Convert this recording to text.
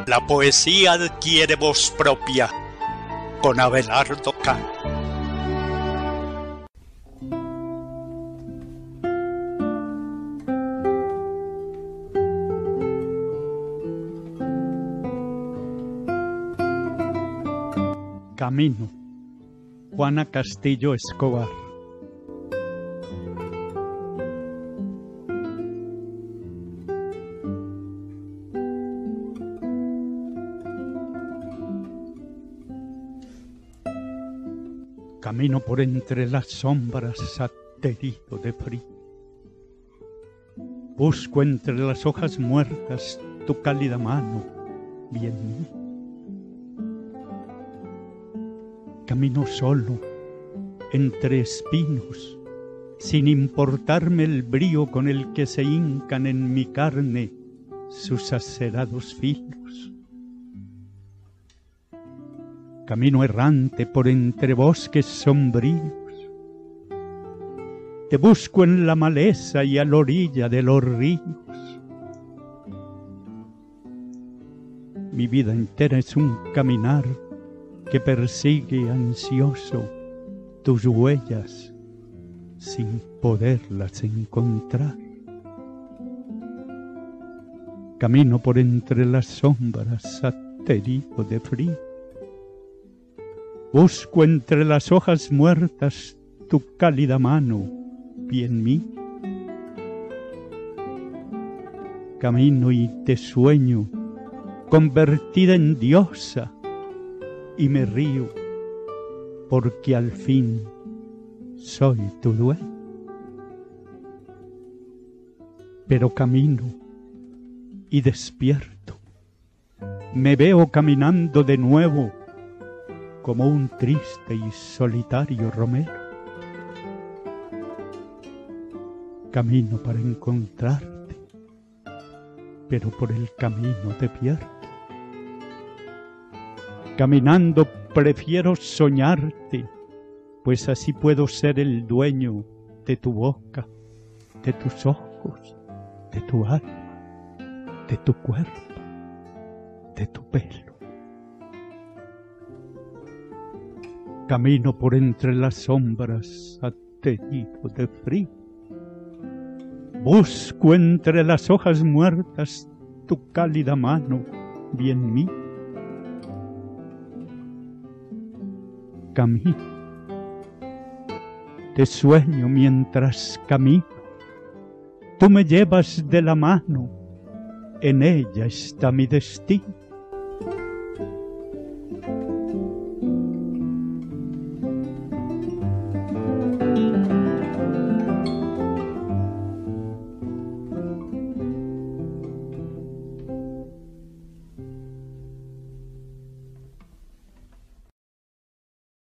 La poesía adquiere voz propia con Abelardo Cano. Camino, Juana Castillo Escobar. Camino por entre las sombras aterido de frío. Busco entre las hojas muertas tu cálida mano, bien mío. Camino solo, entre espinos, sin importarme el brío con el que se hincan en mi carne sus acerados filos. Camino errante por entre bosques sombríos. Te busco en la maleza y a la orilla de los ríos. Mi vida entera es un caminar que persigue ansioso tus huellas sin poderlas encontrar. Camino por entre las sombras aterido de frío. Busco entre las hojas muertas tu cálida mano, bien mío. Camino y te sueño, convertida en diosa, y me río, porque al fin soy tu dueño. Pero camino y despierto, me veo caminando de nuevo como un triste y solitario romero. Camino para encontrarte, pero por el camino te pierdo. Caminando prefiero soñarte, pues así puedo ser el dueño de tu boca, de tus ojos, de tu alma, de tu cuerpo, de tu pelo. Camino por entre las sombras aterido de frío. Busco entre las hojas muertas tu cálida mano, bien mío. Camino, te sueño mientras camino. Tú me llevas de la mano, en ella está mi destino.